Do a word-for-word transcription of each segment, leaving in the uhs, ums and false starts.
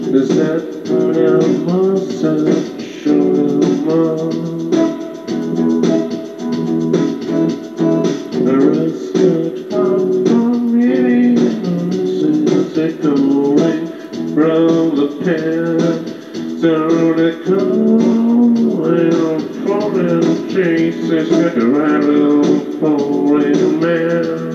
Is that what I must have shown them? The rest got out from me, since they go away from the pen. So they come and fall and chase, it's like a rattle falling man.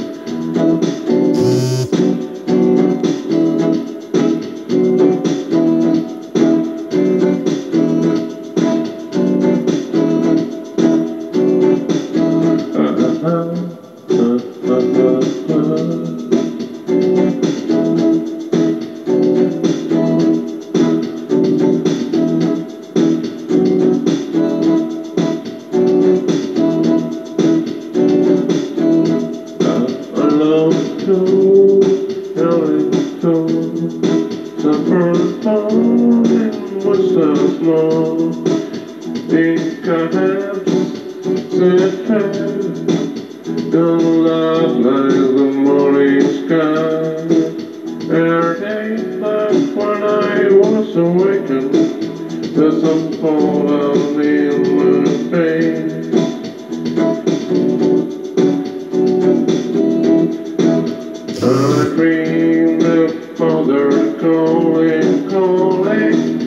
What's so small? Think I have said fair. Don't love like the morning sky. There are days like when I was awakened, there's some fall on in my face. I dream the Father calling, calling.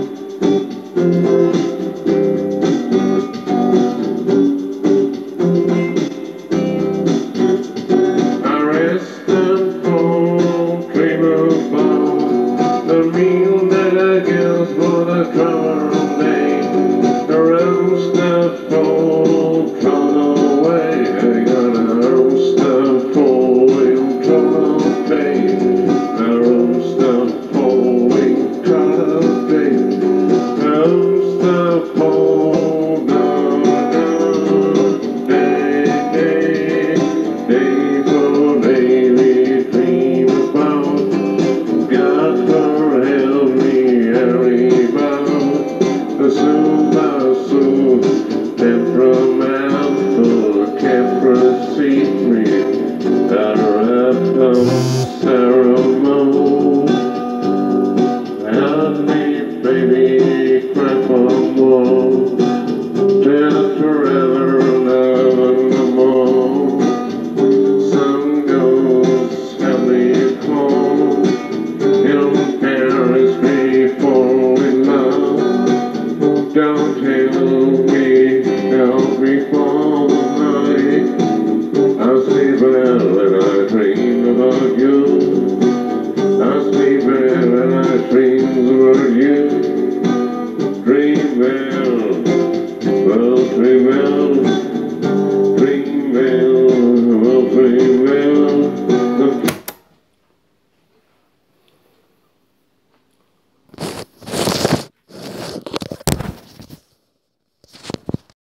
I rest and fall, dream about the meal that I give for the common day. The roast and fall, thrown away. I got a roast and fall, thrown away. A roast and fall, thrown away. A roast and fall, down, down, day, day, day for day we dream about. God for help me, every bound. The soul, the soul, temperamental, can't proceed me. That random ceremony. And me, baby, cry for more. Till forever, nevermore. Sun goes heavily cold. Young parents may fall in love. Don't tell me, don't before the night. I sleep well when I dream about you. I sleep well when I dream about you.